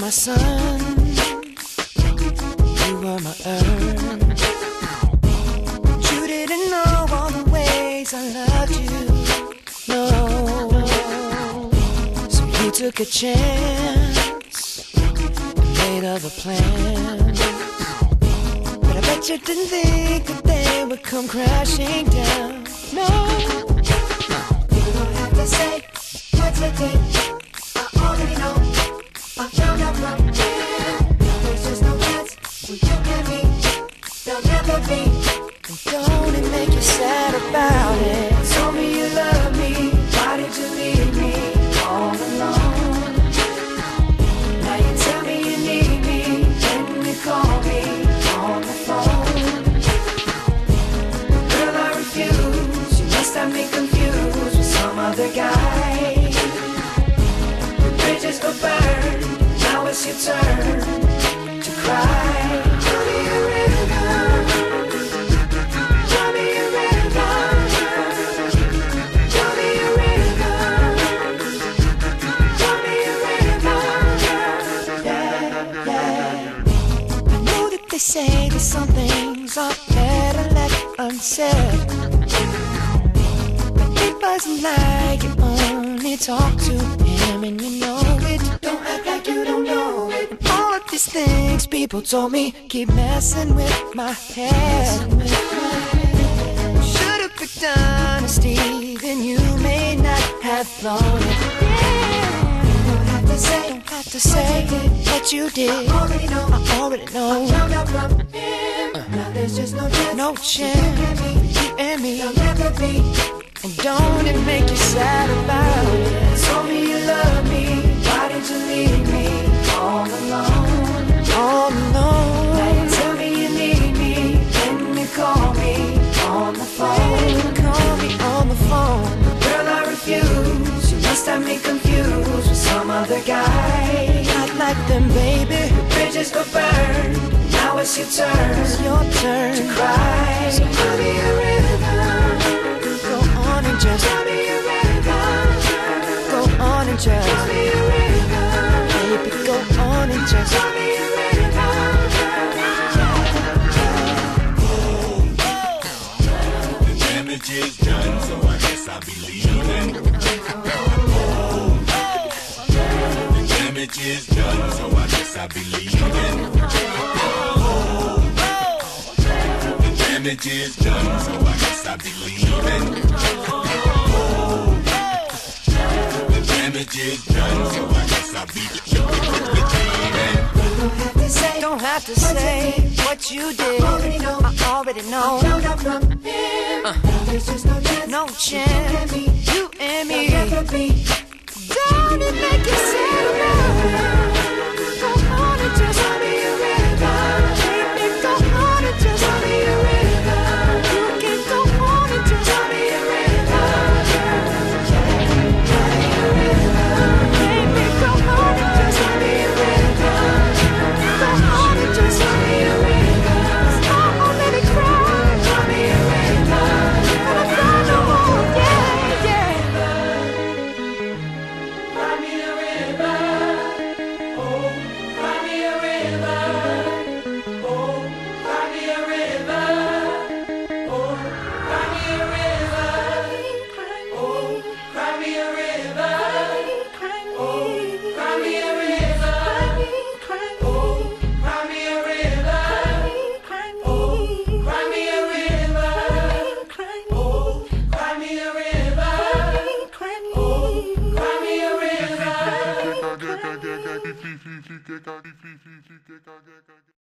my sun, you were my earth. But you didn't know all the ways I loved you, no. So you took a chance and made other plans, but I bet you didn't think that they would come crashing down, no. You don't have to say what you did, I already know. I found out from here, there's just no chance when you and me, there'll never be. And don't it make you sad about it? Told me you love me, why did you leave me all alone? Now you tell me you need me, when you call me on the phone. Girl, I refuse, you must have me confused with some other guy. The bridges go burn, now it's your turn to cry. Tell me a river, tell me a river, tell me a river, tell me a river, yeah, yeah. I know that they say that some things are better left unsaid, but it wasn't like you only talk to him and you know it. Don't act like you don't know it. And all of these things people told me keep messing with my head. Should've picked honesty, then you may not have thought it. Yeah. Don't have to say what you did. I already know. I found out from him. Now there's just no chance. No chance. You and me. There'll never be. And don't it make you sad about it? Told me you love me, why did you leave me all alone? All alone. Now you tell me you need me, then you call me on the phone. Call me on the phone. Girl, I refuse, you must have me confused with some other guy. Not like them, baby. The bridges go burn, now it's your turn. It's your turn to cry. So tell me a river, go on and just tell me a river, go on and just tell me a river, baby, go on and just tell me a river. The damage is done, so I guess I'll be leaving. The damage is done, so I guess I'll be leaving. The damage is done, so I guess I'll be leaving. The damage is done, so I guess I'll be leaving. Don't have to say what you did. I already know. I found out from him. There's just no chance. No chance. You and me. Don't it make you sad about it? Go on and just tell me a river. Baby, go on and just tell me a river. You can go on and just tell me a river. Baby, go on and just tell me a river. Go on and just tell me a river. Oh, let it cry. Tell me a river. And I cry no more. Yeah, yeah. Cry me a river, oh, cry me a river, oh, cry me a river, oh, cry me a river, oh, cry me a river, oh, cry me a river, oh, cry me a river, oh, cry me a river, oh, cry me a river, oh, cry me a river.